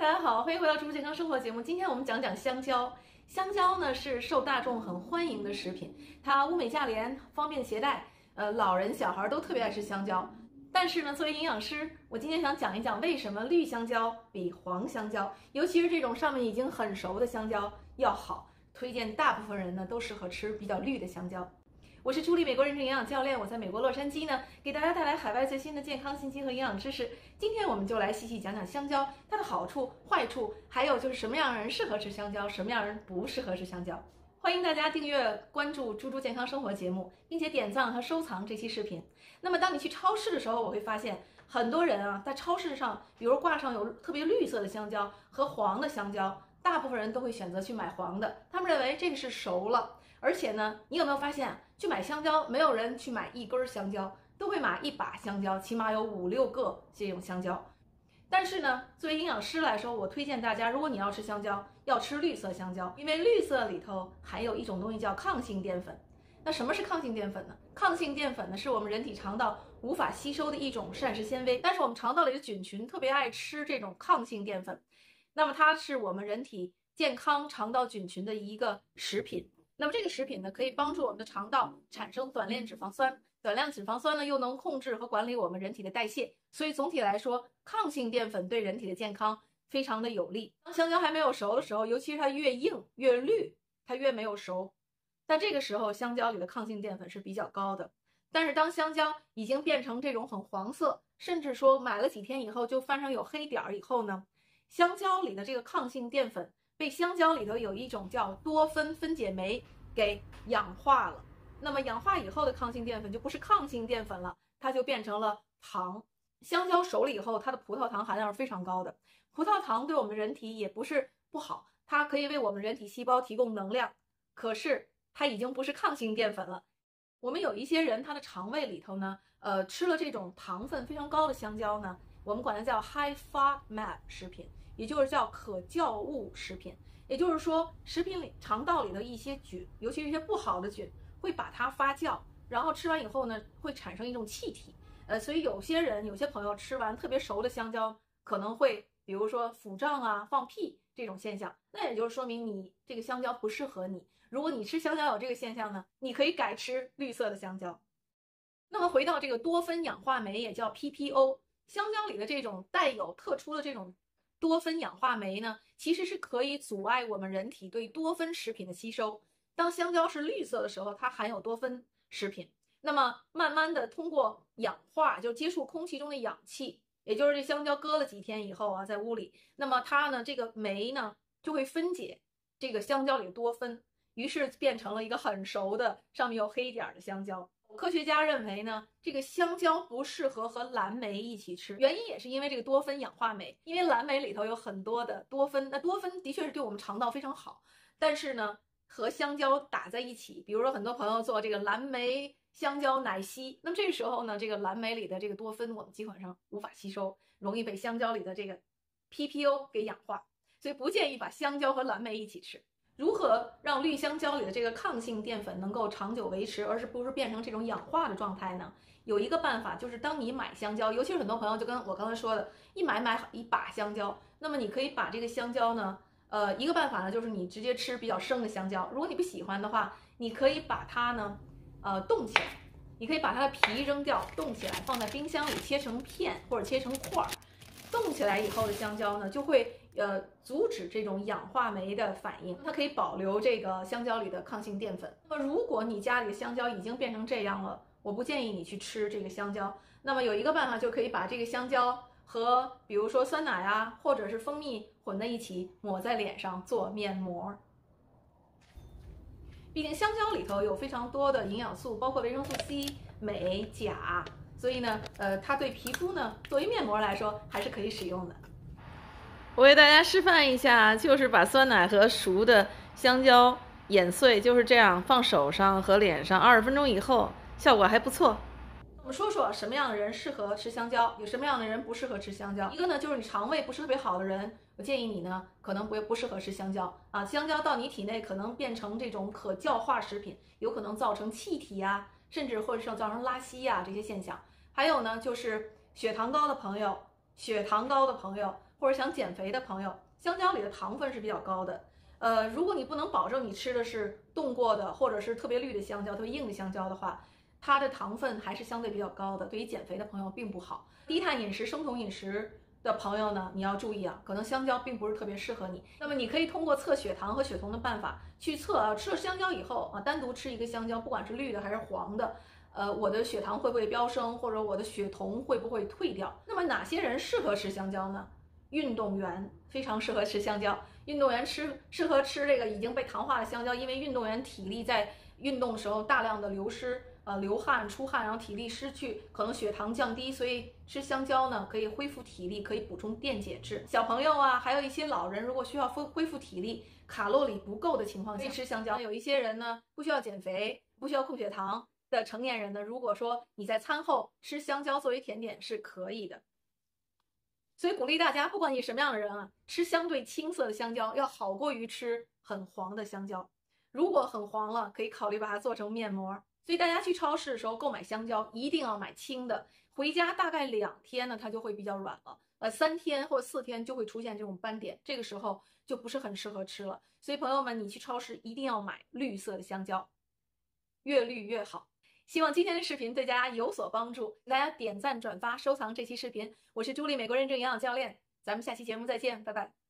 大家好，欢迎回到《植物健康生活》节目。今天我们讲讲香蕉。香蕉呢是受大众很欢迎的食品，它物美价廉，方便携带，老人小孩都特别爱吃香蕉。但是呢，作为营养师，我今天想讲一讲为什么绿香蕉比黄香蕉，尤其是这种上面已经很熟的香蕉要好。推荐大部分人呢都适合吃比较绿的香蕉。我是助理美国认证营养教练，我在美国洛杉矶呢，给大家带来海外最新的健康信息和营养知识。今天我们就来细细讲讲香蕉它的好处、坏处，还有就是什么样的人适合吃香蕉，什么样的人不适合吃香蕉。欢迎大家订阅关注猪猪健康生活节目，并且点赞和收藏这期视频。那么当你去超市的时候，我会发现很多人啊，在超市上，比如挂上有特别绿色的香蕉和黄的香蕉，大部分人都会选择去买黄的，他们认为这个是熟了。而且呢，你有没有发现，去买香蕉，没有人去买一根香蕉，都会买一把香蕉，起码有5、6个这种香蕉。但是呢，作为营养师来说，我推荐大家，如果你要吃香蕉，要吃绿色香蕉，因为绿色里头含有一种东西叫抗性淀粉。那什么是抗性淀粉呢？抗性淀粉呢，是我们人体肠道无法吸收的一种膳食纤维，但是我们肠道里的菌群特别爱吃这种抗性淀粉，那么它是我们人体健康肠道菌群的一个食品。那么这个食品呢，可以帮助我们的肠道产生短链脂肪酸，短链脂肪酸呢又能控制和管理我们人体的代谢，所以总体来说，抗性淀粉对人体的健康非常的有利。当香蕉还没有熟的时候，尤其是它越硬越绿，它越没有熟，但这个时候香蕉里的抗性淀粉是比较高的。但是当香蕉已经变成这种很黄色，甚至说买了几天以后就翻上有黑点以后呢，香蕉里的这个抗性淀粉被香蕉里头有一种叫多酚分解酶给氧化了。那么氧化以后的抗性淀粉就不是抗性淀粉了，它就变成了糖。香蕉熟了以后，它的葡萄糖含量是非常高的。葡萄糖对我们人体也不是不好，它可以为我们人体细胞提供能量。可是它已经不是抗性淀粉了。我们有一些人，他的肠胃里头呢，吃了这种糖分非常高的香蕉呢，我们管它叫 high FODMAP 食品。也就是叫可酵物食品，也就是说，食品里肠道里的一些菌，尤其是一些不好的菌，会把它发酵，然后吃完以后呢，会产生一种气体。所以有些人、有些朋友吃完特别熟的香蕉，可能会比如说腹胀啊、放屁这种现象，那也就是说明你这个香蕉不适合你。如果你吃香蕉有这个现象呢，你可以改吃绿色的香蕉。那么回到这个多酚氧化酶，也叫 PPO， 香蕉里的这种带有特殊的这种多酚氧化酶呢，其实是可以阻碍我们人体对多酚食品的吸收。当香蕉是绿色的时候，它含有多酚食品，那么慢慢的通过氧化，就接触空气中的氧气，也就是这香蕉搁了几天以后啊，在屋里，那么它呢这个酶呢就会分解这个香蕉里的多酚，于是变成了一个很熟的上面有黑点的香蕉。科学家认为呢，这个香蕉不适合和蓝莓一起吃，原因也是因为这个多酚氧化酶，因为蓝莓里头有很多的多酚，那多酚的确是对我们肠道非常好，但是呢，和香蕉打在一起，比如说很多朋友做这个蓝莓香蕉奶昔，那么这个时候呢，这个蓝莓里的这个多酚我们基本上无法吸收，容易被香蕉里的这个 PPO 给氧化，所以不建议把香蕉和蓝莓一起吃。如何让绿香蕉里的这个抗性淀粉能够长久维持，而是不是变成这种氧化的状态呢？有一个办法，就是当你买香蕉，尤其是很多朋友就跟我刚才说的，买一把香蕉，那么你可以把这个香蕉呢，一个办法呢，就是你直接吃比较生的香蕉。如果你不喜欢的话，你可以把它呢，冻起来，你可以把它的皮扔掉，冻起来，放在冰箱里切成片或者切成块儿。冻起来以后的香蕉呢，就会阻止这种氧化酶的反应，它可以保留这个香蕉里的抗性淀粉。那么如果你家里的香蕉已经变成这样了，我不建议你去吃这个香蕉。那么有一个办法，就可以把这个香蕉和比如说酸奶啊，或者是蜂蜜混在一起，抹在脸上做面膜。毕竟香蕉里头有非常多的营养素，包括维生素 C、镁、钾。所以呢，它对皮肤呢，作为面膜来说还是可以使用的。我为大家示范一下，就是把酸奶和熟的香蕉碾碎，就是这样放手上和脸上，20分钟以后效果还不错。我们说说什么样的人适合吃香蕉，有什么样的人不适合吃香蕉。一个呢，就是你肠胃不是特别好的人，我建议你呢，可能不适合吃香蕉啊。香蕉到你体内可能变成这种可酵化食品，有可能造成气体啊，甚至或者是造成拉稀啊这些现象。还有呢，就是血糖高的朋友或者想减肥的朋友，香蕉里的糖分是比较高的。如果你不能保证你吃的是冻过的或者是特别绿的香蕉、特别硬的香蕉的话，它的糖分还是相对比较高的，对于减肥的朋友并不好。低碳饮食、生酮饮食的朋友呢，你要注意啊，可能香蕉并不是特别适合你。那么你可以通过测血糖和血酮的办法去测啊，吃了香蕉以后啊，单独吃一个香蕉，不管是绿的还是黄的，我的血糖会不会飙升，或者我的血酮会不会退掉？那么哪些人适合吃香蕉呢？运动员非常适合吃香蕉，运动员适合吃这个已经被糖化的香蕉，因为运动员体力在运动的时候大量的流失，流汗出汗，然后体力失去，可能血糖降低，所以吃香蕉呢可以恢复体力，可以补充电解质。小朋友啊，还有一些老人，如果需要恢复体力，卡路里不够的情况下，可以吃香蕉。有一些人呢不需要减肥，不需要控血糖的成年人呢，如果说你在餐后吃香蕉作为甜点是可以的。所以鼓励大家，不管你什么样的人啊，吃相对青色的香蕉要好过于吃很黄的香蕉。如果很黄了，可以考虑把它做成面膜。所以大家去超市的时候购买香蕉，一定要买青的。回家大概2天呢，它就会比较软了。3天或4天就会出现这种斑点，这个时候就不是很适合吃了。所以朋友们，你去超市一定要买绿色的香蕉，越绿越好。希望今天的视频对大家有所帮助，大家点赞、转发、收藏这期视频。我是朱莉，美国认证营养教练，咱们下期节目再见，拜拜。